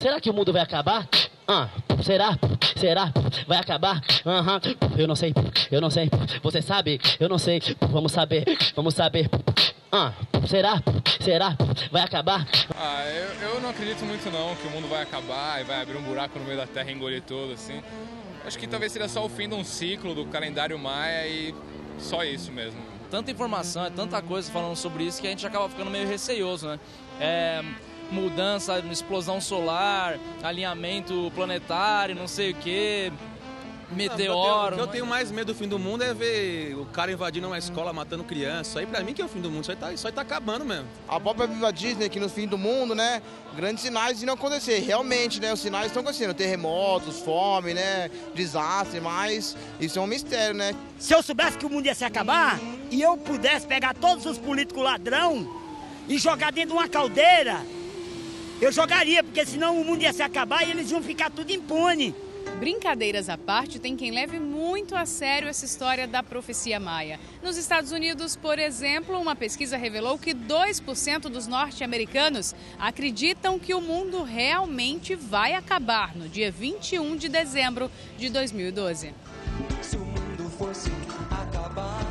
Será que o mundo vai acabar? Será? Será? Vai acabar? Eu não sei, eu não sei. Você sabe? Eu não sei. Vamos saber, vamos saber. Será? Será? Vai acabar? Eu não acredito muito não que o mundo vai acabar e vai abrir um buraco no meio da terra e engolir tudo, assim. Acho que talvez seria só o fim de um ciclo do calendário maia e só isso mesmo. Tanta informação, é tanta coisa falando sobre isso que a gente acaba ficando meio receioso, né? Mudança, explosão solar, alinhamento planetário, não sei o quê, meteoro. O que eu tenho mais medo do fim do mundo é ver o cara invadindo uma escola, matando criança. Isso aí pra mim que é o fim do mundo, isso aí tá acabando mesmo. A própria Viva Disney, que no fim do mundo, né, grandes sinais de não acontecer. Realmente, né, os sinais estão acontecendo, terremotos, fome, né, desastre, mas isso é um mistério, né. Se eu soubesse que o mundo ia se acabar e eu pudesse pegar todos os políticos ladrão e jogar dentro de uma caldeira, eu jogaria, porque senão o mundo ia se acabar e eles iam ficar tudo impune. Brincadeiras à parte, tem quem leve muito a sério essa história da profecia maia. Nos Estados Unidos, por exemplo, uma pesquisa revelou que 2% dos norte-americanos acreditam que o mundo realmente vai acabar no dia 21 de dezembro de 2012. Se o mundo fosse acabar,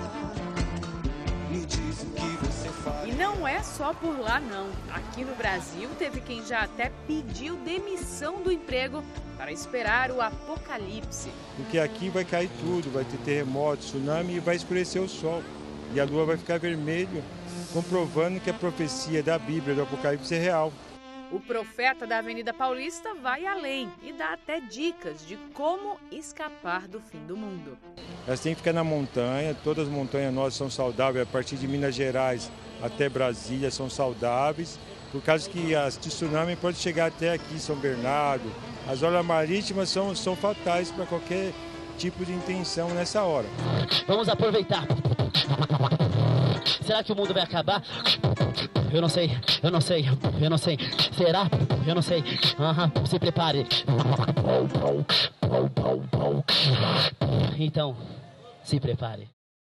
me diz o que você faz. E não é só por lá, não. Aqui no Brasil, teve quem já até pediu demissão do emprego para esperar o apocalipse. Porque aqui vai cair tudo, vai ter terremoto, tsunami e vai escurecer o sol. E a lua vai ficar vermelha, comprovando que a profecia da Bíblia, do Apocalipse, é real. O profeta da Avenida Paulista vai além e dá até dicas de como escapar do fim do mundo. Elas têm que ficar na montanha, todas as montanhas nossas são saudáveis, a partir de Minas Gerais até Brasília são saudáveis, por causa que as tsunami podem chegar até aqui, São Bernardo. As horas marítimas são fatais para qualquer tipo de intenção nessa hora. Vamos aproveitar. Será que o mundo vai acabar? Eu não sei, eu não sei, eu não sei. Será? Eu não sei. Se prepare. Então, se prepare.